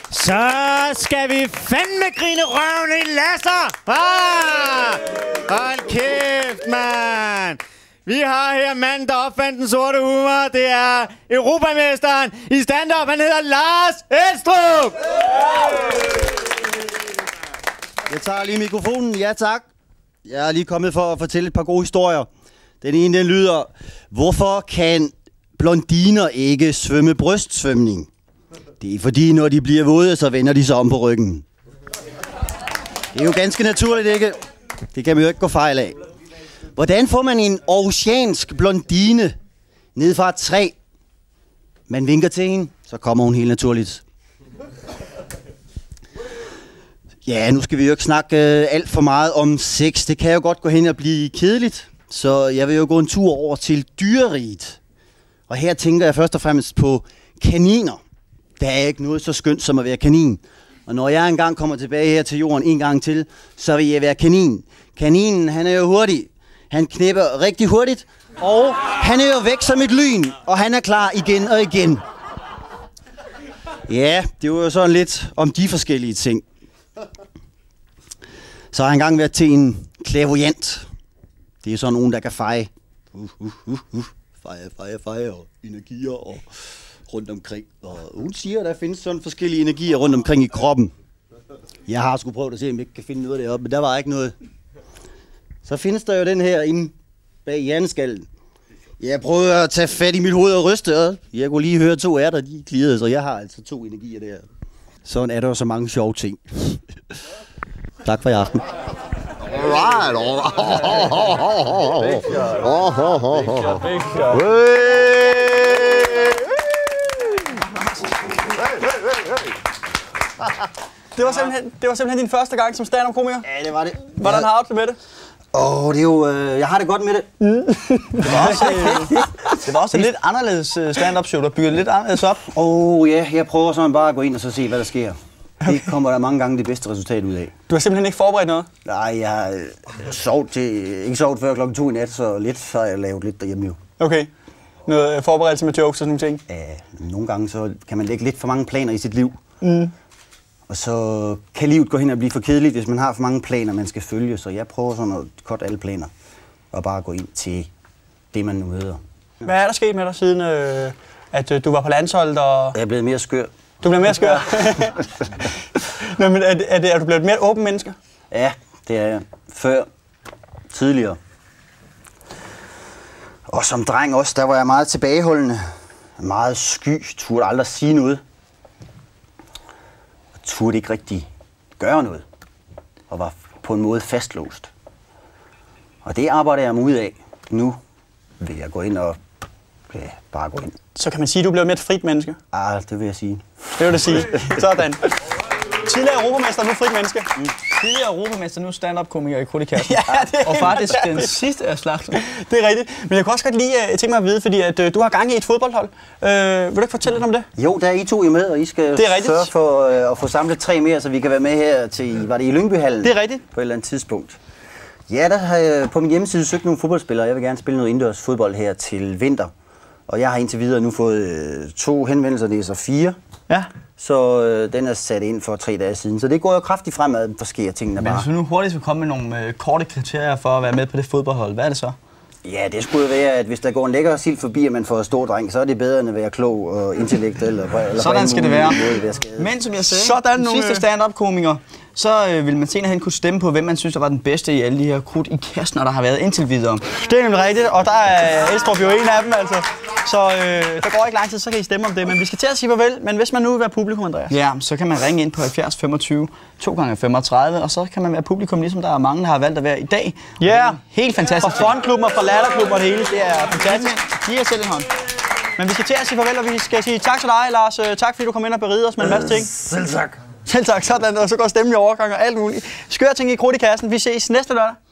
Så skal vi fandme grine røven i Lasser! Hold kæft, mand! Vi har her manden, der opfandt den sorte humor. Det er europamesteren i stand-up. Han hedder Lars Elstrup! Jeg tager lige mikrofonen. Ja, tak. Jeg er lige kommet for at fortælle et par gode historier. Den ene, den lyder: hvorfor kan blondiner ikke svømme brystsvømning? Det er fordi, når de bliver våde, så vender de sig om på ryggen. Det er jo ganske naturligt, ikke? Det kan man jo ikke gå fejl af. Hvordan får man en oceansk blondine ned fra et træ? Man vinker til hende, så kommer hun helt naturligt. Ja, nu skal vi jo ikke snakke alt for meget om sex. Det kan jo godt gå hen og blive kedeligt. Så jeg vil jo gå en tur over til dyreriget. Og her tænker jeg først og fremmest på kaniner. Der er ikke noget så skønt som at være kanin. Og når jeg engang kommer tilbage her til jorden en gang til, så vil jeg være kanin. Kaninen, han er jo hurtig. Han knipper rigtig hurtigt. Og han er jo væk som et lyn. Og han er klar igen og igen. Ja, det var jo sådan lidt om de forskellige ting. Så har jeg engang været til en clairvoyant. Det er sådan nogen, der kan feje. Feje og energier og rundt omkring. Og hun siger, at der findes sådan forskellige energier rundt omkring i kroppen. Jeg har sgu prøvet at se, om jeg ikke kan finde noget deroppe, men der var ikke noget. Så findes der jo den her inde bag hjerneskallen. Jeg prøvede at tage fat i mit hoved og ryste, og jeg kunne lige høre 2 ærter, de klirrede, så jeg har altså 2 energier der. Sådan er der jo så mange sjove ting. Tak for i aften. Alright. Det var simpelthen din første gang som stand-up-komiker? Ja, det var det. Hvordan har du det med det? Det er jo... jeg har det godt med det. Det var også et lidt anderledes stand-up show, der bygger lidt anderledes op. Ja, jeg prøver sådan bare at gå ind og så se, hvad der sker. Det kommer der mange gange det bedste resultat ud af. Du har simpelthen ikke forberedt noget? Nej, jeg har ikke sovet før klokken 2 i nat, så lidt har jeg lavet lidt derhjemme jo. Okay. Noget forberedelse med jokes og sådan nogle ting? Ja, nogle gange så kan man lægge lidt for mange planer i sit liv. Og så kan livet gå hen og blive for kedeligt, hvis man har for mange planer, man skal følge. Så jeg prøver sådan at cutte alle planer og bare gå ind til det, man nu møder. Hvad er der sket med dig siden, at du var på landsholdet? Og Jeg er blevet mere skør. Du bliver mere skør? Nå, men er du blevet et mere åben menneske? Ja, det er jeg. Før. Tidligere. Og som dreng også, der var jeg meget tilbageholdende. Meget sky. Turde aldrig sige noget. Og turde ikke rigtig gøre noget. Og var på en måde fastlåst. Og det arbejder jeg mig ud af. Nu vil jeg gå ind og bare gå ind. Så kan man sige, at du blev mere et frit menneske? Det vil jeg sige. Det vil du sige. Sådan. Tidligere europamester, nu frit menneske. Tidligere europamester, nu stand-up-komiker i Krudikassen. Ja, det er og faktisk den sidste af slagsen. Det er rigtigt. Men jeg kunne også godt lige tænke mig at vide, fordi at, du har gang i et fodboldhold. Vil du ikke fortælle lidt om det? Jo, der er I 2 med, og I skal sørge for at få samlet 3 mere, så vi kan være med her til, var det i Lyngbyhallen? Det er rigtigt. På et eller andet tidspunkt. Ja, der har jeg på min hjemmeside søgt nogle fodboldspillere. Jeg vil gerne spille noget indendørs fodbold her til vinter. Og jeg har indtil videre nu fået 2 henvendelser, det er så 4. Ja. Så den er sat ind for 3 dage siden. Så det går jo kraftigt fremad, for sker tingene bare. Men hvis du nu hurtigt vil komme med nogle korte kriterier for at være med på det fodboldhold, hvad er det så? Ja, det skulle jo være, at hvis der går en lækker sild forbi, og man får stor dreng, så er det bedre end at være klog og intellektuel. Eller sådan skal det være. Måde, men som jeg sagde, den sidste stand-up-komiker, så vil man senere hen kunne stemme på, hvem man synes, der var den bedste i alle de her krudt i kassen, der har været indtil videre. Det er nemlig rigtigt, og der er Elstrup jo en af dem, altså. Så der går ikke lang tid, så kan I stemme om det. Men vi skal til at sige farvel. Men hvis man nu vil være publikum, Andreas? Ja, så kan man ringe ind på 70 25 2x35, og så kan man være publikum, ligesom der er mange, der har valgt at være i dag. Ja, helt fantastisk. Fra frontklubben og fra latterklubben og det hele, det er fantastisk. Giv jer selv en hånd. Men vi skal til at sige farvel, og vi skal sige tak til dig, Lars. Tak fordi du kom ind og berigede os med en masse ting. Selv tak. Selv tak, sådan, og så går stemmen i overgang og alt muligt. Skør ting i Krudikassen. Vi ses næste lørdag.